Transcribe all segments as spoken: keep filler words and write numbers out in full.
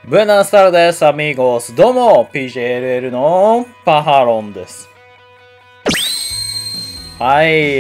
ブエナスタルデス、アミゴス。どうも、ピージェーエルエル のパハロンです。はい、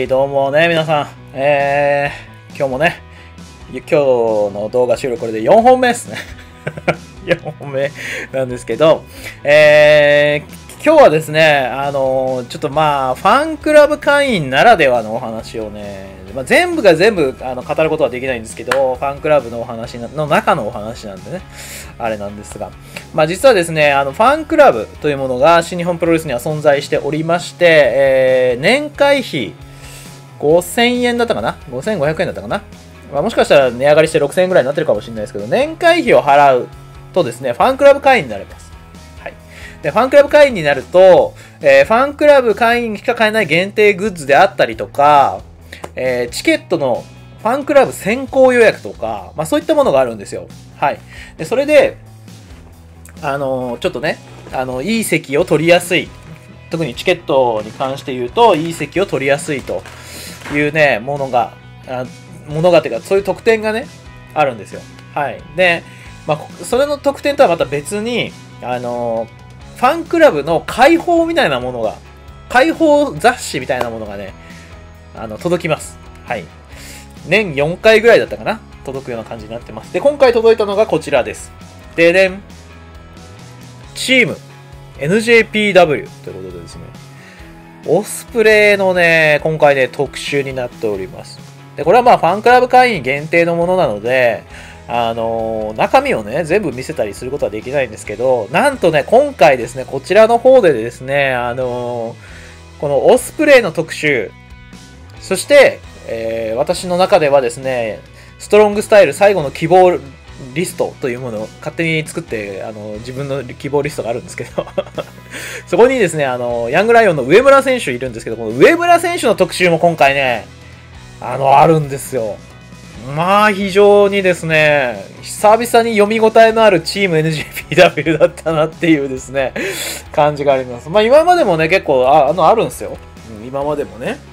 どうもね、皆さん。えー、今日もね、今日の動画収録これでよんほんめですね。よんほんめなんですけど、えー、今日はですね、あのー、ちょっとまあ、ファンクラブ会員ならではのお話をね、まあ、全部が全部あの語ることはできないんですけど、ファンクラブのお話の中のお話なんでね、あれなんですが、まあ実はですね、あのファンクラブというものが新日本プロレスには存在しておりまして、えー、年会費ごせんえんだったかな ?ごせんごひゃくえんだったかな、まあ、もしかしたら値上がりしてろくせんえんぐらいになってるかもしれないですけど、年会費を払うとですね、ファンクラブ会員になれます。はい。で、ファンクラブ会員になると、えー、ファンクラブ会員しか買えない限定グッズであったりとか、えー、チケットのファンクラブ先行予約とか、まあそういったものがあるんですよ。はい。で、それで、あのー、ちょっとね、あの、いい席を取りやすい。特にチケットに関して言うと、いい席を取りやすいというね、ものが、あものがてか、そういう特典がね、あるんですよ。はい。で、まあ、それの特典とはまた別に、あのー、ファンクラブの開放みたいなものが、開放雑誌みたいなものがね、あの、届きます。はい。年よんかいぐらいだったかな届くような感じになってます。で、今回届いたのがこちらです。ででん。チーム エヌジェーピーダブリュー ということでですね。オスプレイのね、今回ね、特集になっております。で、これはまあ、ファンクラブ会員限定のものなので、あのー、中身をね、全部見せたりすることはできないんですけど、なんとね、今回ですね、こちらの方でですね、あのー、このオスプレイの特集、そして、えー、私の中ではですね、ストロングスタイル最後の希望リストというものを勝手に作って、あの、自分の希望リストがあるんですけど、そこにですね、あの、ヤングライオンの上村選手いるんですけど、この上村選手の特集も今回ね、あの、あるんですよ。まあ、非常にですね、久々に読み応えのあるチーム エヌジェーピーダブリュー だったなっていうですね、感じがあります。まあ、今までもね、結構、あ、あの、あるんですよ。今までもね。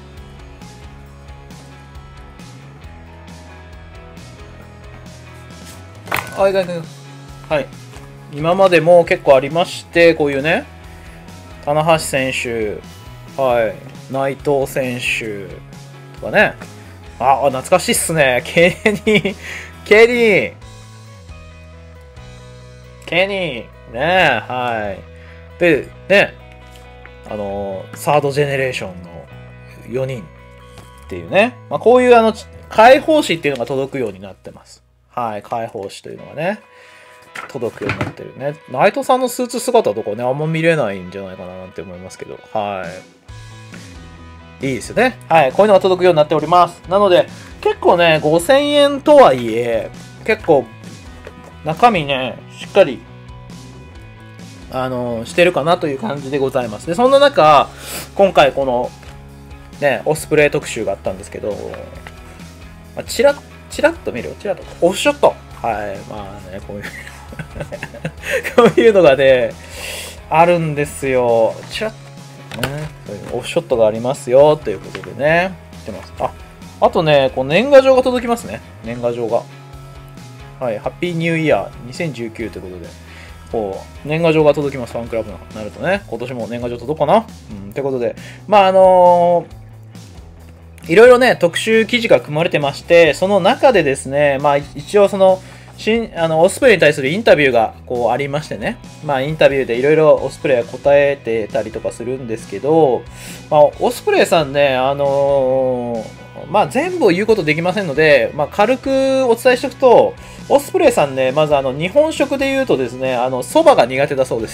はい、はい。今までも結構ありまして、こういうね、棚橋選手、はい、内藤選手とかね、あ、懐かしいっすね。ケニー、ケニー、ケニー、ね、はい。で、ね、あの、サードジェネレーションのよにんっていうね、まあ、こういうあの、解放誌っていうのが届くようになってます。はい、解放誌というのがね、届くようになってるね。内藤さんのスーツ姿とかね、あんま見れないんじゃないかななんて思いますけど、はい。いいですよね。はい、こういうのが届くようになっております。なので、結構ね、ごせんえんとはいえ、結構、中身ね、しっかり、あの、してるかなという感じでございます。で、そんな中、今回この、ね、オスプレイ特集があったんですけど、まあ、チラッチラッと見るよ、チラッと。オフショット。はい、まあね、こういう、こういうのがね、あるんですよ。チラッとね、そういうオフショットがありますよ、ということでね、来てます。あ、あとね、こう年賀状が届きますね。年賀状が。はい、ハッピーニューイヤーにせんじゅうきゅうということで、こう、年賀状が届きます、ファンクラブになるとね。今年も年賀状届くかなうん、ということで、まああのー、いろいろね、特集記事が組まれてまして、その中でですね、まあ一応その、新あのオスプレイに対するインタビューがこうありましてね、まあインタビューでいろいろオスプレイは答えてたりとかするんですけど、まあオスプレイさんね、あのー、まあ全部言うことできませんので、まあ軽くお伝えしておくと、オスプレイさんね、まずあの日本食で言うとですね、あの、蕎麦が苦手だそうです。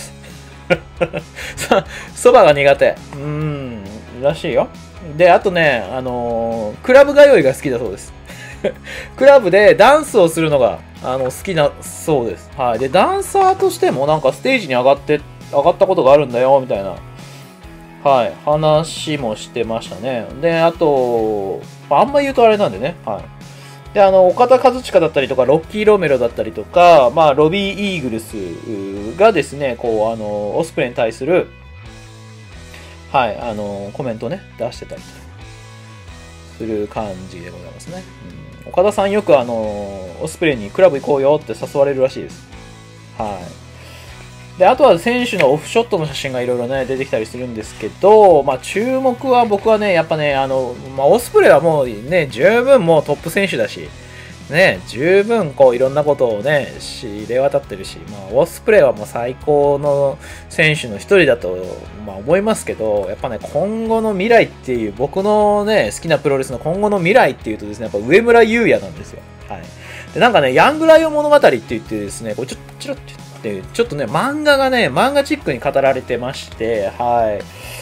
蕎麦が苦手。うーん、らしいよ。で、あとね、あのー、クラブ通いが好きだそうです。クラブでダンスをするのが、あの、好きなそうです。はい。で、ダンサーとしてもなんかステージに上がって、上がったことがあるんだよ、みたいな、はい、話もしてましたね。で、あと、あんま言うとあれなんでね、はい。で、あの、岡田和親だったりとか、ロッキー・ロメロだったりとか、まあ、ロビー・イーグルスがですね、こう、あの、オスプレイに対する、はい、あの、コメントをね、出してたりする感じでございますね。うん、岡田さんよくあの、オスプレイにクラブ行こうよって誘われるらしいです。 はい。で、あとは選手のオフショットの写真がいろいろね、出てきたりするんですけど、まあ、注目は僕はね、やっぱね、あの、まあ、オスプレイはもうね、十分もうトップ選手だし、ね、十分こういろんなことをね、知れ渡ってるし、まあ、オスプレイはもう最高の選手の一人だと、まあ、思いますけど、やっぱね、今後の未来っていう、僕のね、好きなプロレスの今後の未来っていうとですね、やっぱ上村優也なんですよ。はい。で、なんかね、ヤングライオン物語って言ってですね、これちょ、ちょっと、でちょっとね、漫画がね、漫画チックに語られてまして、はい。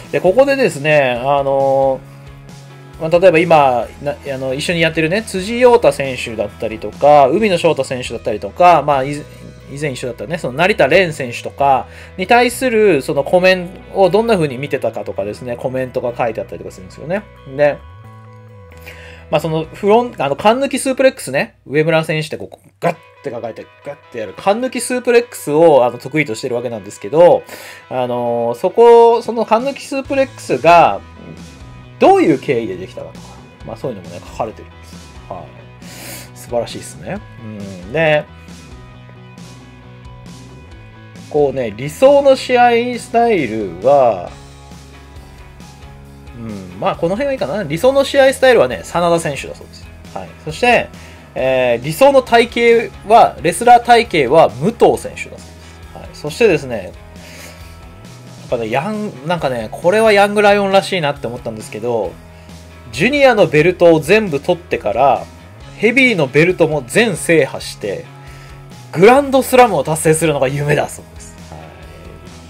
で、ここでですね、あのまあ、例えば今なあの、一緒にやってるね、辻陽太選手だったりとか、海野翔太選手だったりとか、まあ、以前一緒だったね、その成田蓮選手とかに対するそのコメントをどんな風に見てたかとかですね、コメントが書いてあったりとかするんですよね。で、まあ、そのフロン、あの、缶抜きスープレックスね、上村選手ってこう、ガッて抱えて、ガッてやる、缶抜きスープレックスをあの得意としてるわけなんですけど、あのー、そこ、その缶抜きスープレックスが、どういう経緯でできたかとか、まあそういうのもね、書かれてるんです。はい。素晴らしいですね。うん。で、こうね、理想の試合スタイルは、うん、まあこの辺はいいかな。理想の試合スタイルはね、真田選手だそうです。はい。そして、えー、理想の体型は、レスラー体型は武藤選手だそうです。はい。そしてですね、やっぱね、ヤン、なんかね、これはヤングライオンらしいなって思ったんですけど、ジュニアのベルトを全部取ってから、ヘビーのベルトも全制覇して、グランドスラムを達成するのが夢だそうです。はい、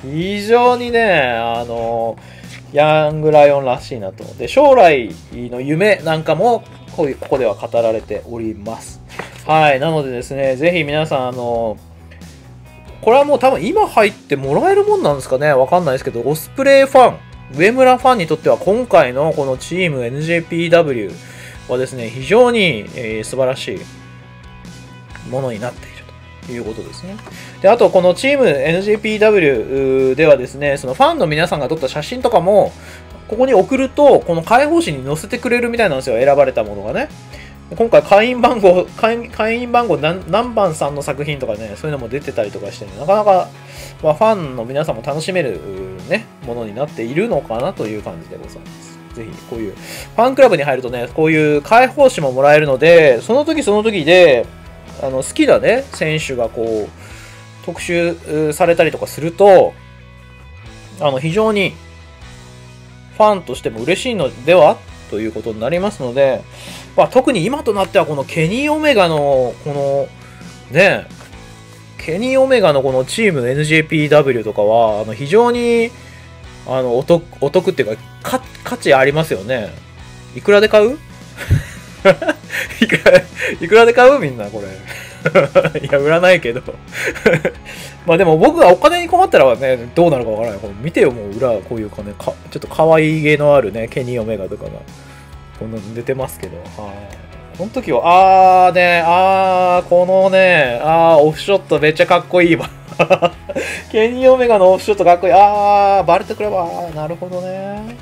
非常にね、あの、ヤングライオンらしいなと。で、将来の夢なんかも、こういう、ここでは語られております。はい。なのでですね、ぜひ皆さん、あの、これはもう多分今入ってもらえるもんなんですかね、わかんないですけど、オスプレイファン、上村ファンにとっては今回のこのチーム エヌジェーピーダブリュー はですね、非常に、えー、素晴らしいものになっているということですね。で、あとこのチーム エヌジェーピーダブリュー ではですね、そのファンの皆さんが撮った写真とかも、ここに送ると、この開放誌に載せてくれるみたいなんですよ、選ばれたものがね。今回会員番号、会員会員番号何何番さんの作品とかね、そういうのも出てたりとかして、ね、なかなか、まあ、ファンの皆さんも楽しめる、ね、ものになっているのかなという感じでございます。ぜひ、こういう、ファンクラブに入るとね、こういう開放誌ももらえるので、その時その時で、あの好きなね、選手がこう、特集されたりとかすると、あの、非常に、ファンとしても嬉しいのではということになりますので、まあ、特に今となってはこのケニー・オメガのこのねケニー・オメガのこのチーム エヌジェーピーダブリュー とかはあの非常にあのお得、お得っていうか、か価値ありますよね。いくらで買ういくらいくらで買うみんなこれいや売らないけどまあでも僕がお金に困ったらねどうなるかわからない。これ見てよ、もう裏こういう金かちょっと可愛いげのあるねケニー・オメガとかがこんなの出てますけど、はい。この時は、あーね、あー、このね、あー、オフショットめっちゃかっこいいわ。ケニー・オメガのオフショットかっこいい。あー、バルトクラバー。なるほどね。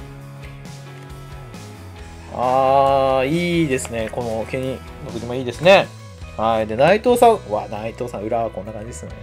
あー、いいですね。このケニーの時もいいですね。はい。で、内藤さん、わ、内藤さん、裏はこんな感じですね。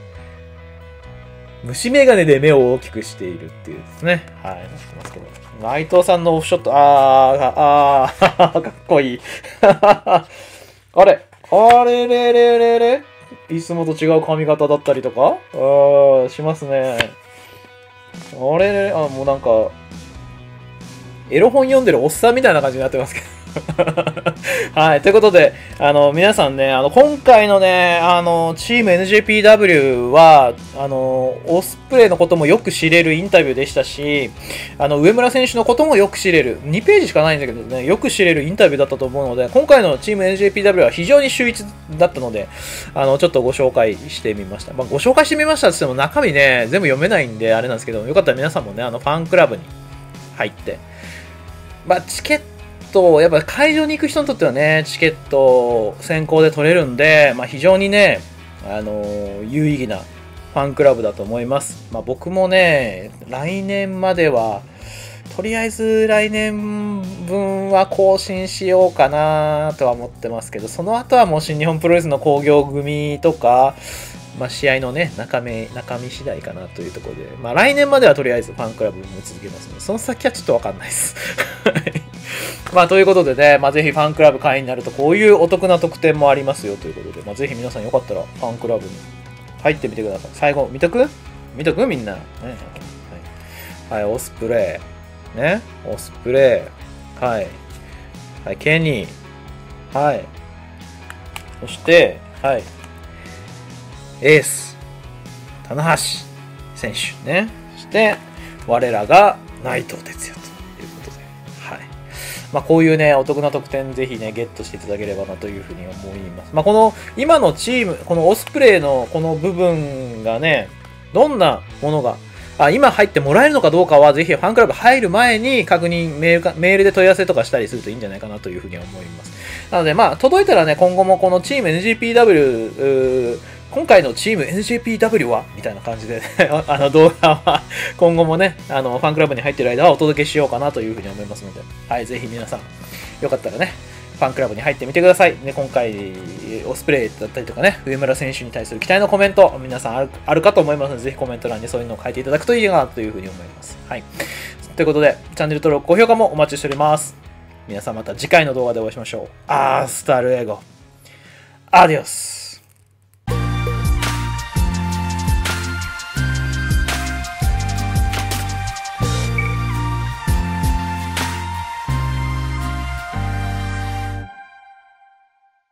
虫眼鏡で目を大きくしているっていうですね。はい。なってますけど。内藤さんのオフショット、あー、あー、かっこいい。あれあれれれれれいつもと違う髪型だったりとかあー、しますね。あれれ、あ、もうなんか、エロ本読んでるおっさんみたいな感じになってますけど。はい。ということで、あの、皆さんね、あの、今回のね、あの、チーム エヌジェーピーダブリュー は、あの、オスプレイのこともよく知れるインタビューでしたし、あの、上村選手のこともよく知れる、にページしかないんだけどね、よく知れるインタビューだったと思うので、今回のチーム エヌジェーピーダブリュー は非常に秀逸だったので、あの、ちょっとご紹介してみました。まあ、ご紹介してみましたって言っても中身ね、全部読めないんで、あれなんですけど、よかったら皆さんもね、あの、ファンクラブに入って、まあ、チケット、やっぱ会場に行く人にとってはね、チケット先行で取れるんで、まあ、非常にね、あのー、有意義なファンクラブだと思います。まあ、僕もね、来年までは、とりあえず来年分は更新しようかなとは思ってますけど、その後はもう新日本プロレスの興行組とか、 まあ、試合のね、中身、中身次第かなというところで、まあ、来年まではとりあえずファンクラブ持ち続けますので、その先はちょっとわかんないです。まあ、ということでね、まあ、ぜひファンクラブ会員になると、こういうお得な特典もありますよということで、まあ、ぜひ皆さんよかったら、ファンクラブに入ってみてください。最後、見とく見とくみんな。ね、はい、はい、オスプレイ。ね、オスプレイ。はい。はい、ケニー。はい。そして、はい。エース。棚橋選手。ね。そして、我らが内藤哲也ということで。はい。まあ、こういうね、お得な特典ぜひね、ゲットしていただければなというふうに思います。まあ、この、今のチーム、このオスプレイのこの部分がね、どんなものが、あ、今入ってもらえるのかどうかは、ぜひファンクラブ入る前に確認、メールか、メールで問い合わせとかしたりするといいんじゃないかなというふうに思います。なので、まあ、届いたらね、今後もこのチーム エヌジーピーダブリュー、今回のチーム エヌジーピーダブリュー はみたいな感じで、ね、あの動画は今後もね、あの、ファンクラブに入っている間はお届けしようかなというふうに思いますので、はい、ぜひ皆さん、よかったらね、ファンクラブに入ってみてください。ね、今回、オスプレイだったりとかね、上村選手に対する期待のコメント、皆さんあるあるかと思いますので、ぜひコメント欄にそういうのを書いていただくといいなというふうに思います。はい。ということで、チャンネル登録、高評価もお待ちしております。皆さんまた次回の動画でお会いしましょう。アースタルエゴ。アディオス。